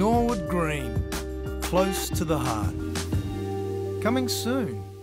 Norwood Green, close to the heart. Coming soon.